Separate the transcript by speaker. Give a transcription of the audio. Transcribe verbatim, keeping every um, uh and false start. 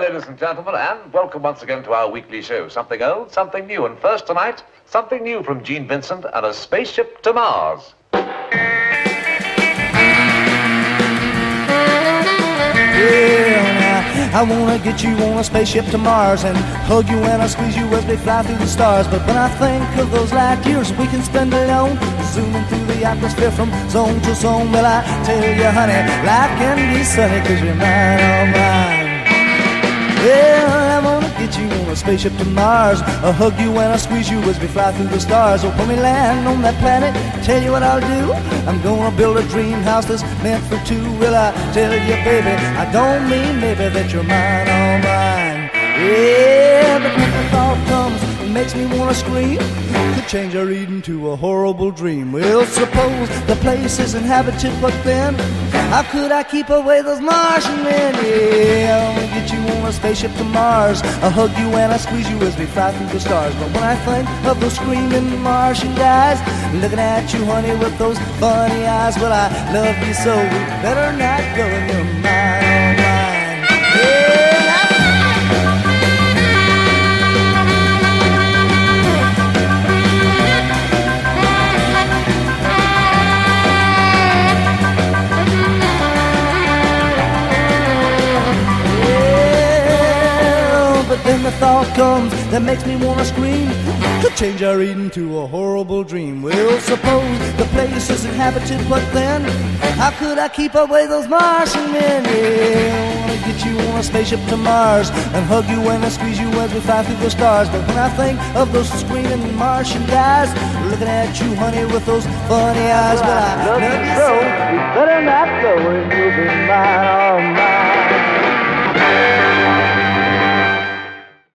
Speaker 1: ladies and gentlemen, and welcome once again to our weekly show. Something old, something new, and first tonight, something new from Gene Vincent and a Spaceship to Mars.
Speaker 2: I wanna get you on a spaceship to Mars and hug you and I squeeze you as we fly through the stars. But when I think of those light years we can spend alone, zooming through the atmosphere from zone to zone, well, I tell you, honey, life can be sunny, cause you're mine, all mine. Well, I wanna get you on a spaceship to Mars, I'll hug you and I'll squeeze you as we fly through the stars. Oh, when we land on that planet, tell you what I'll do, I'm gonna build a dream house that's meant for two. Well, I tell you, baby, I don't mean maybe that you're mine, all mine. Yeah, but when the thought comes, it makes me wanna scream, could change our Eden to a horrible dream. Well, suppose the place is inhabited, but then how could I keep away those Martian men? Yeah, I wanna get you on a spaceship to Mars, I'll hug you and I'll squeeze you as we fly through the stars. But when I think of those screaming Martian guys looking at you, honey, with those funny eyes, well, I love you so, we better not go, and you're mine, all mine. Yeah. Then the thought comes that makes me wanna scream, could change our Eden to a horrible dream. Well, suppose the place is inhabited, but then how could I keep away those Martian men? Yeah, I wanna get you on a spaceship to Mars and hug you and I squeeze you as we fly through the stars. But when I think of those screaming Martian guys looking at you, honey, with those funny eyes, well, I love you so, we better not go, and you'll be mine.